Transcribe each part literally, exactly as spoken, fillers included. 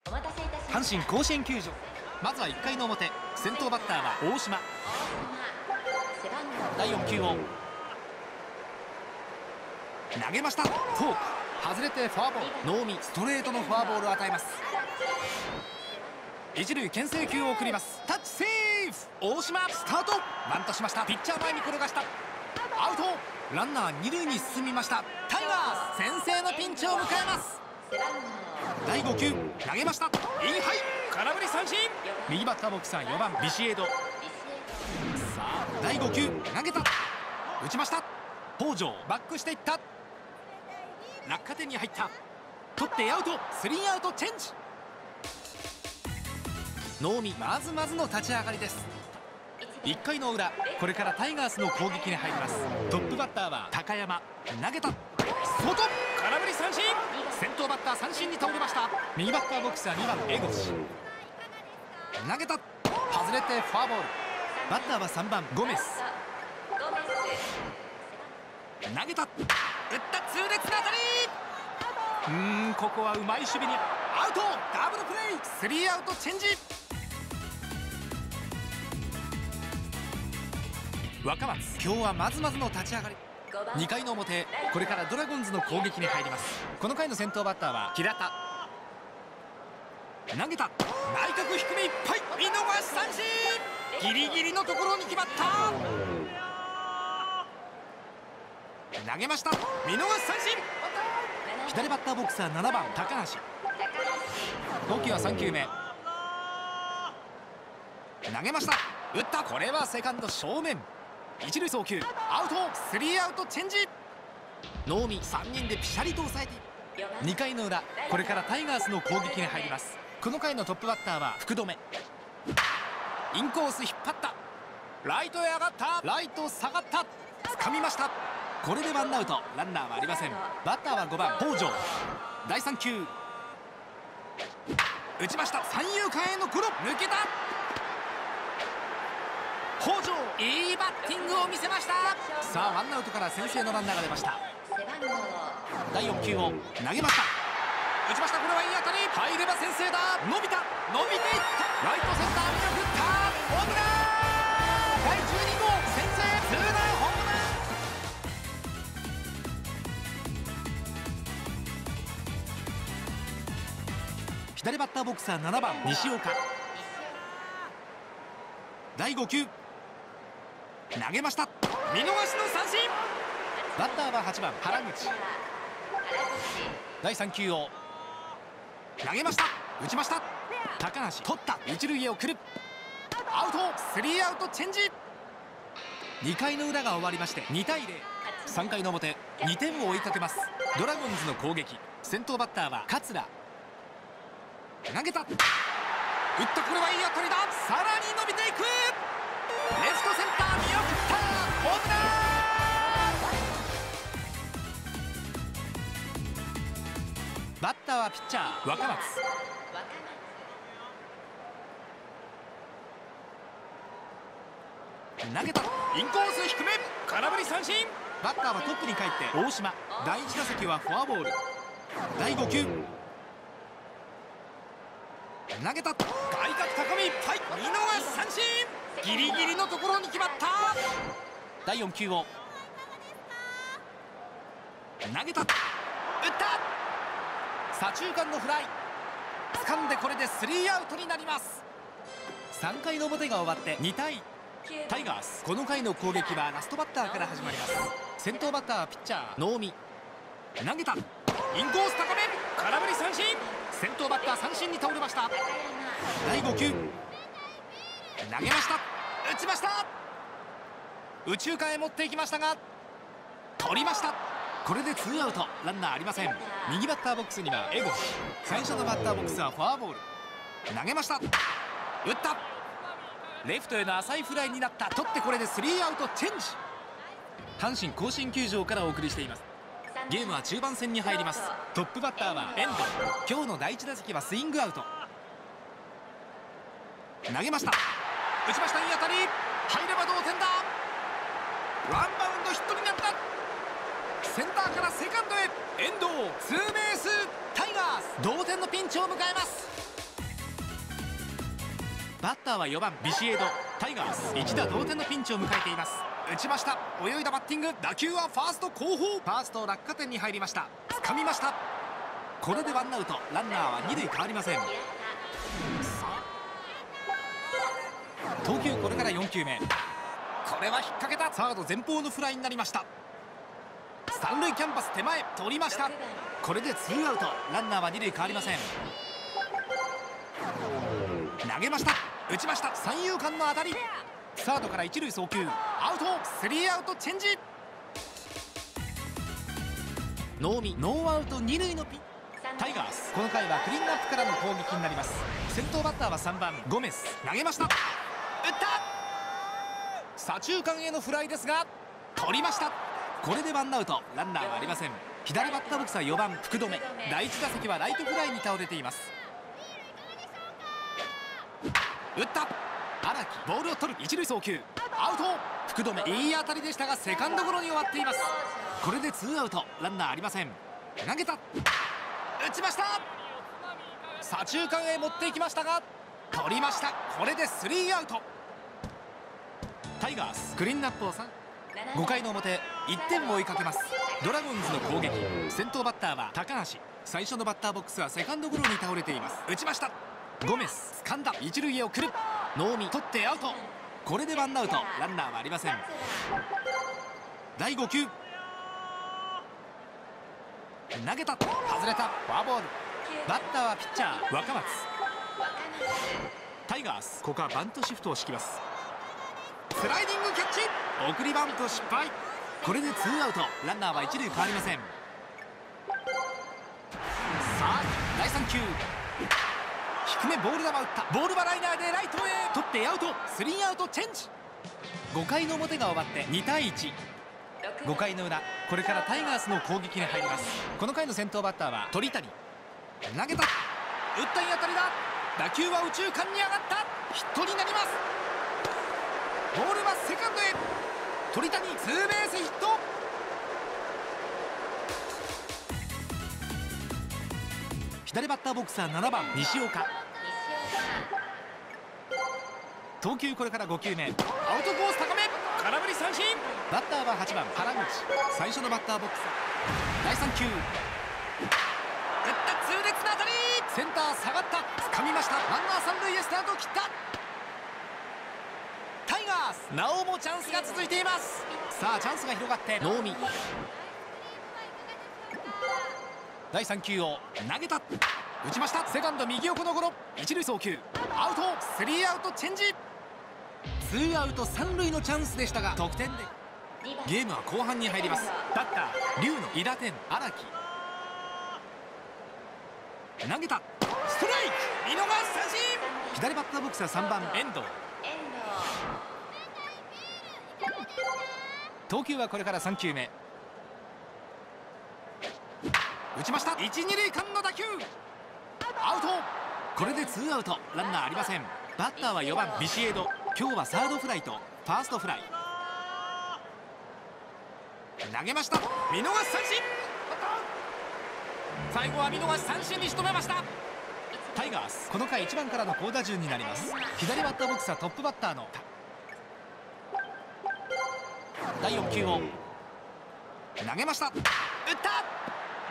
阪神甲子園球場、まずはいっかいの表、先頭バッターは大島。だいよん球を投げました。フォーク外れてフォアボール。能見、ストレートのフォアボールを与えます。一塁牽制球を送ります。タッチセーフ。大島スタート。バントしました。ピッチャー前に転がした。アウト。ランナー二塁に進みました。タイガース先制のピンチを迎えます。だいご球投げました。インハイ空振り三振。右バッターボックスはよばんビシエド。さあだいご球投げた。打ちました。北条バックしていった。落下点に入った。取ってアウト。スリーアウトチェンジ。能見まずまずの立ち上がりです。いっかいの裏、これからタイガースの攻撃に入ります。トップバッターは高山。投げた。外空振り三振。先頭バッター三振に倒れました。右バッターボックスはにばん江越。投げた。外れてフォアボール。バッターはさんばんゴメス。投げた。打った痛烈な当たり。うーんここはうまい守備にアウト。ダブルプレー。スリーアウトチェンジ。若松、今日はまずまずの立ち上がり。にかいの表、これからドラゴンズの攻撃に入ります。この回の先頭バッターは平田。投げた。内角低めいっぱい。見逃し三振。ギリギリのところに決まった。投げました。見逃し三振。左バッターボックスはななばん高橋。投球はさん球目。投げました。打った。これはセカンド正面。一塁送球アウト。スリーアウトチェンジ。能見さんにんでピシャリと抑えてにかいの裏、これからタイガースの攻撃に入ります。この回のトップバッターは福留。インコース引っ張った。ライトへ上がった。ライト下がった。掴みました。これでワンアウト。ランナーはありません。バッターはごばん北条。だいさん球打ちました。三遊間へのゴロ。抜けた。北条いいバッティングを見せました。さあワンアウトから先制のランナーが出ました。だいよん球を投げました。打ちました。これはいい当たり。入れば先制だ。伸びた。伸びていった。ライトセンター見送った。ホームラン。だいじゅうに号先制ツーランホームラン。左バッターボックスはななばん西岡。だいご球投げました。見逃しの三振。バッターははちばん原口。だいさん球を投げました。打ちました。高橋取った。一塁へ送る。アウト。スリーアウトチェンジ。にかいの裏が終わりましてにたいゼロ。さんかいの表にてんを追いかけますドラゴンズの攻撃。先頭バッターは桂。投げた。打った。これはいい当たりだ。さらに伸びていく。レフトセンター見送った。ホームラン。バッターはピッチャー若松。投げた。インコース低め空振り三振。バッターはトップに帰って大島。だいいち打席はフォアボール。だいご球投げた。外角高めいっぱい。見逃し三振。ギリギリのところに決まった。だいよん球を投げた。打った。左中間のフライ。掴んでこれでスリーアウトになります。さんかいの表が終わってにたいタイガース。この回の攻撃はラストバッターから始まります。先頭バッターはピッチャー能見。投げた。インコース高め空振り三振。先頭バッター三振に倒れました。だいご球投げました。打ちました。右中間へ持っていきましたが取りました。これでツーアウト。ランナーありません。右バッターボックスには江越。最初のバッターボックスはフォアボール。投げました。打った。レフトへの浅いフライになった。取ってこれでスリーアウトチェンジ。阪神甲子園球場からお送りしています。ゲームは中盤戦に入ります。トップバッターは遠藤。今日のだいいち打席はスイングアウト。投げました。打ちました。いい当たり。入れば同点だ。ワンバウンドヒットになった。センターからセカンドへ遠藤ツーベース。タイガース同点のピンチを迎えます。 バッターはよばんビシエド。タイガース一打同点のピンチを迎えています。打ちました。泳いだバッティング。打球はファースト後方。ファースト落下点に入りました。掴みました。これでワンアウト。ランナーはに塁変わりません。投球これからよん球目。これは引っ掛けた。サード前方のフライになりました。三塁キャンバス手前取りました。これでツーアウト。ランナーはに塁変わりません。投げました。打ちました。三遊間の当たり。サードから一塁送球。アウト。スリーアウトチェンジ。ノーミノーアウトに塁のピン。タイガースこの回はクリーンアップからの攻撃になります。先頭バッターはさんばんゴメス。投げました。打った左中間へのフライですが取りました。これでワンアウト。ランナーはありません。左バッターボックスはよばん福留。第いち打席はライトフライに倒れています。打った。荒木ボールを取る。一塁送球。アウト。福留いい当たりでしたがセカンドゴロに終わっています。これでツーアウト。ランナーありません。投げた。打ちました。左中間へ持っていきましたが取りました。これでスリーアウト。タイガースクリーンアップをさん。ごかいの表いってんを追いかけます。ドラゴンズの攻撃。先頭バッターは高橋。最初のバッターボックスはセカンドゴロに倒れています。打ちました。ゴメス掴んだ。一塁へ送る。ノーミ取ってアウト。これでワンアウト。ランナーはありません。だいご球。投げた。外れた。フォアボール。バッターはピッチャー若松。タイガースここはバントシフトを敷きます。スライディングキャッチ。送りバント失敗。これでツーアウト。ランナーは一塁変わりません。さあだいさん球。低めボール球打った。ボールはライナーでライトへ取ってアウト。スリーアウトチェンジ。ごかいの表が終わってにたいいち。ごかいの裏これからタイガースの攻撃に入ります。この回の先頭バッターは鳥谷。投げた。打ったいい当たりだ。打球は右中間に上がった。ヒットになります。ボールはセカンドへ。鳥谷ツーベースヒット。左バッターボックスはななばん西岡。投球これからご球目。アウトコース高め。空振り三振。バッターははちばん原口。最初のバッターボックス。だいさん球。打った痛烈な当たり。センター下がった。掴みました。ランナー三塁へスタートを切った。タイガースなおもチャンスが続いています。さあチャンスが広がって能見。だいさん球を投げた。打ちました。セカンド右横のゴロ。一塁送球。アウト。スリーアウトチェンジ。ツーアウト三塁のチャンスでしたが得点でゲームは後半に入ります。バッター龍の韋駄天荒木。投げた。ストライク。見逃し三振。左バッターボックスはさんばん遠藤。投球はこれからさん球目。打ちました。一二塁間の打球。アウト。これでツーアウト。ランナーありません。バッターはよばんビシエド。今日はサードフライとファーストフライ。投げました。見逃し三振。最後は見逃し三振に仕留めました。タイガースこの回いちばんからの好打順になります。左バッターボックスはトップバッターのだいよん球を投げました。打った。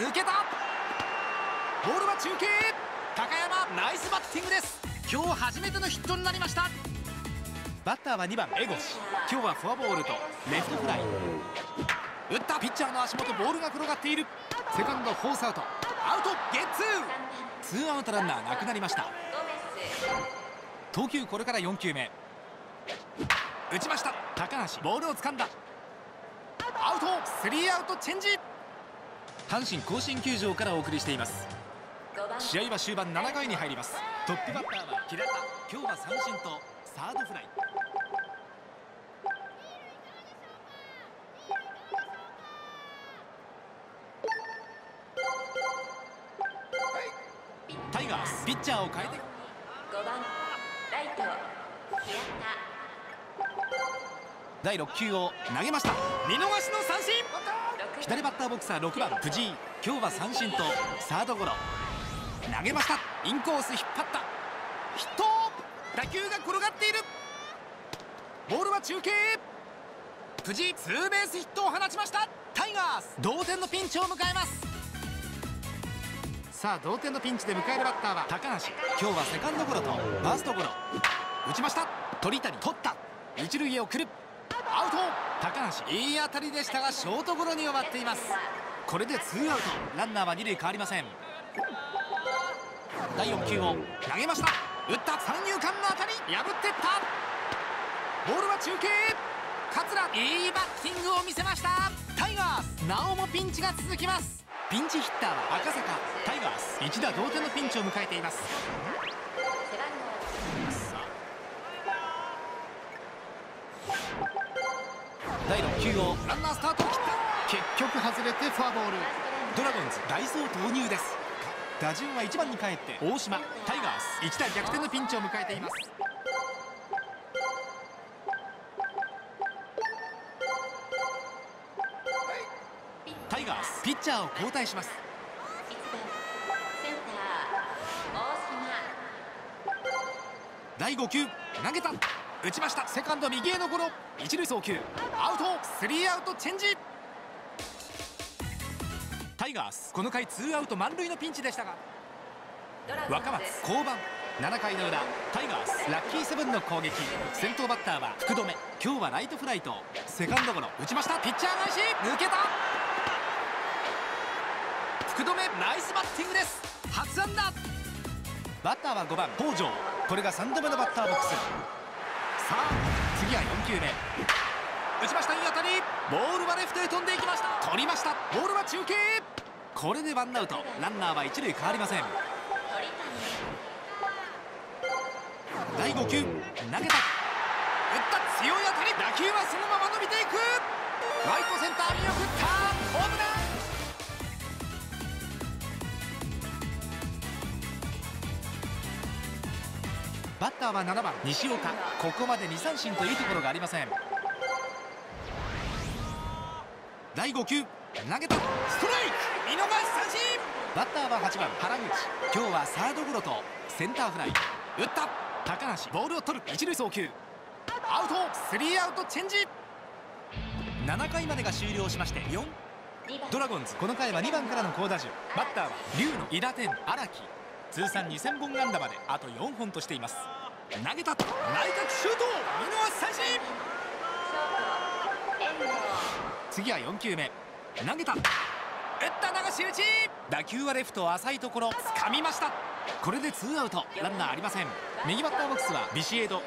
抜けた。ボールは中継。高山ナイスバッティングです。今日初めてのヒットになりました。バッターはにばん江越。今日はフォアボールとレフトフライ。打った。ピッチャーの足元ボールが転がっている。セカンドフォースアウト。アウトゲッツー。ツーアウトランナーなくなりました。投球これからよん球目。打ちました。高橋ボールを掴んだ。アウト。スリーアウトチェンジ。阪神甲子園球場からお送りしています。試合は終盤ななかいに入ります。トップバッターは平田。今日は三振とサードフライ。タイガースピッチャーを変えてごばんライト平田。だいろく球を投げました。見逃しの三振。左バッターボックスはろくばん藤井。今日は三振とサードゴロ。投げました。インコース引っ張った。ヒット。 打球が転がっている。ボールは中継。藤井ツーベースヒットを放ちました。タイガース同点のピンチを迎えます。さあ同点のピンチで迎えるバッターは高梨。今日はセカンドゴロとファーストゴロ。打ちました。鳥谷取った。一塁へ送る。アウト。高梨いい当たりでしたがショートゴロに終わっています。これでツーアウト。ランナーは二塁変わりません。だいよん球を投げました。打った。三遊間の当たり破っていった。ボールは中継。桂いいバッティングを見せました。タイガースなおもピンチが続きます。ピンチヒッターは赤坂。タイガース一打同点のピンチを迎えています。だいろっ球をランナースタートを切った。結局外れてフォアボール。ドラゴンズ代走投入です。打順はいちばんに帰って大島。タイガース一打逆転のピンチを迎えています。タイガースピッチャーを交代します。だいご球投げた。打ちました。セカンド右へのゴロ。一塁送球アウト。スリーアウトチェンジ。タイガースこの回ツーアウト満塁のピンチでしたが若松降板。ななかいの裏タイガースラッキーセブンの攻撃。先頭バッターは福留。今日はライトフライとセカンドゴロ。打ちました。ピッチャー返し抜けた。福留ナイスバッティングです。初安打。バッターはごばん北條。これがさんどめのバッターボックス。さあ次はよん球目。打ちました。いい当たり。ボールはレフトへ飛んでいきました。取りました。ボールは中継。これでワンアウト。ランナーは一塁変わりません。だいご球投げた。打った強い当たり。打球はそのまま伸びていく。ライトセンター見送った。ホームラン。バッターはななばん西岡。ここまでに三振というところがありません。だいご球投げた。ストライク見逃し三振。バッターははちばん原口。今日はサードゴロとセンターフライ。打った高梨。ボールを取る。一塁送球アウト。スリーアウトチェンジ。ななかいまでが終了しましてよん。ドラゴンズこの回はにばんからの好打順。バッターは龍の韋駄天荒木。通算にせんぼん安打まであとよんほんとしています。投げた。内角シュート見逃し三振。次はよん球目投げた。打った流し打ち。打球はレフト浅いところ掴みました。これでツーアウト。ランナーありません。右バッターボックスはビシエド。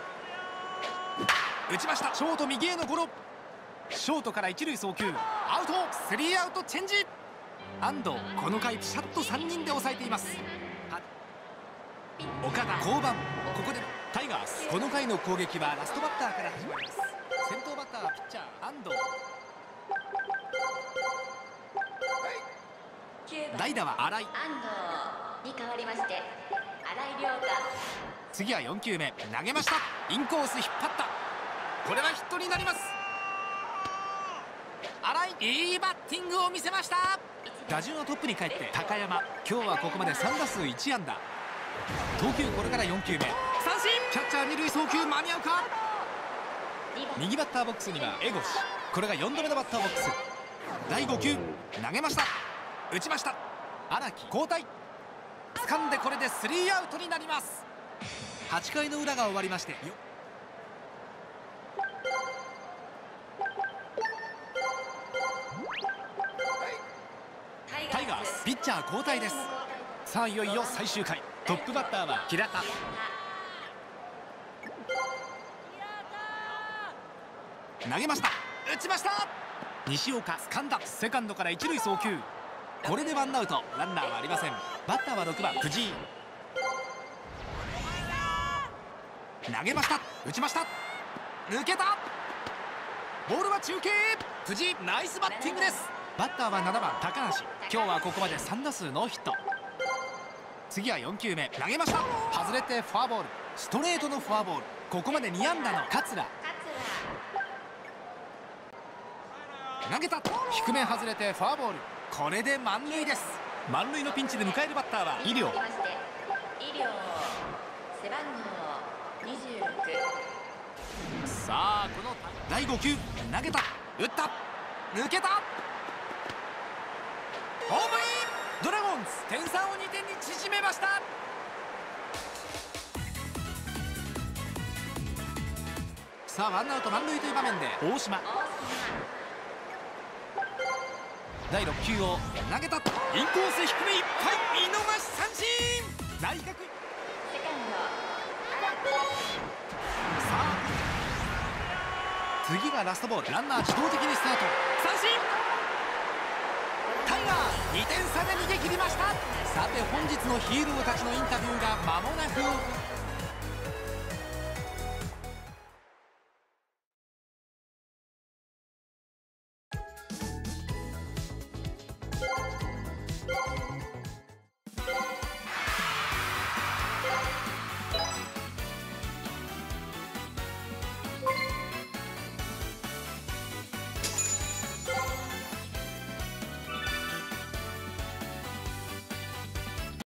打ちました。ショート右へのゴロ。ショートから一塁送球アウト。スリーアウトチェンジ。安藤この回ピシャッとさんにんで抑えています。岡田降板。ここでタイガースこの回の攻撃はラストバッターから始まります。先頭バッターはピッチャー安藤。代打は新井。 安藤に代わりまして新井亮太。 次はよん球目投げました。インコース引っ張った。これはヒットになります。新井いいバッティングを見せました。打順はトップに帰って高山。今日はここまでさん打数いち安打。投球これからよん球目三振。キャッチャー二塁送球間に合うか。右バッターボックスには江越。これがよんどめのバッターボックス。だいご球投げました。打ちました。荒木交代。掴んでこれでスリーアウトになります。はちかいの裏が終わりましてよタイガースピッチャー交代です。さあいよいよ最終回。トップバッターは平田。投げました。打ちました。西岡掴んだ。セカンドから一塁送球。これでワンアウト。ランナーはありません。バッターはろくばん藤井。投げました。打ちました。抜けた。ボールは中継。藤井ナイスバッティングです。バッターはななばん高梨。今日はここまでさん打数ノーヒット。次はよん球目投げました。外れてフォアボール。ストレートのフォアボール。ここまでに安打の桂。投げた。低め外れてフォアボール。これで満塁です。満塁のピンチで迎えるバッターは医療。 医療背番号にじゅうろく。 さあこのだいご球投げた、打った、抜けた、ホームイン。ドラゴンズ点差をにてんに縮めました。さあワンアウト満塁という場面で大島、だいろっ球を投げた、インコース低めいっぱい、見逃し三振。内角、 セカンドさあ次がラストボール、ランナー自動的にスタート、三振。タイガーにてん差で逃げ切りました。さて本日のヒーローたちのインタビューが間もなく